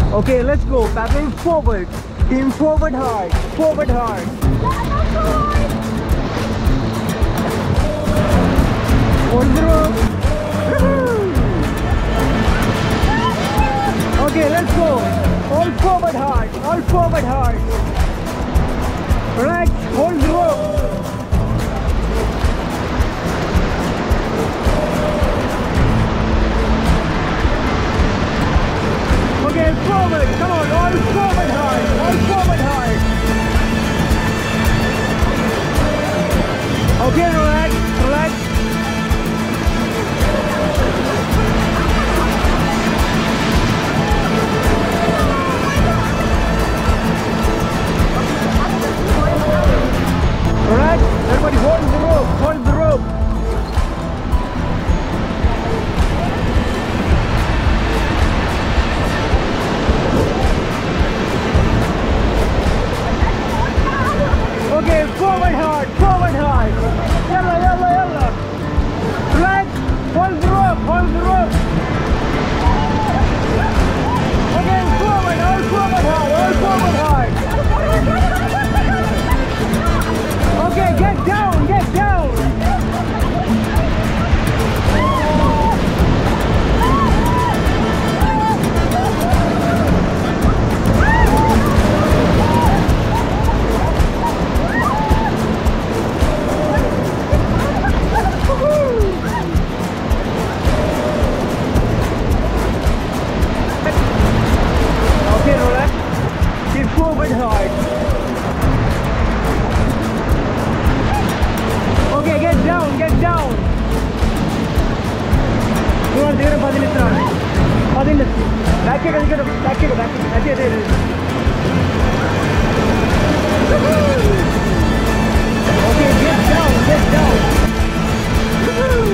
Okay, let's go. Paddling forward. Team forward hard. Forward hard. Hold the rope. Okay, let's go. All forward hard. All forward hard. Relax. Hold the rope. Okay, forward. Come on. All forward hard. All forward hard. Okay, relax. Relax. Relax. Everybody hold the rope. Hold the rope. Okay, forward hard, forward hard. Yalla, yalla, yalla. Relax, hold the rope, hold the rope. Okay, forward, all forward hard, all forward hard. Okay, get down, get down. Okay, relax. Get forward hard. Okay, get down, get down. You are there, Padilitra. Padilitra. Back it, back it, back it, back it. Okay, get down, get down.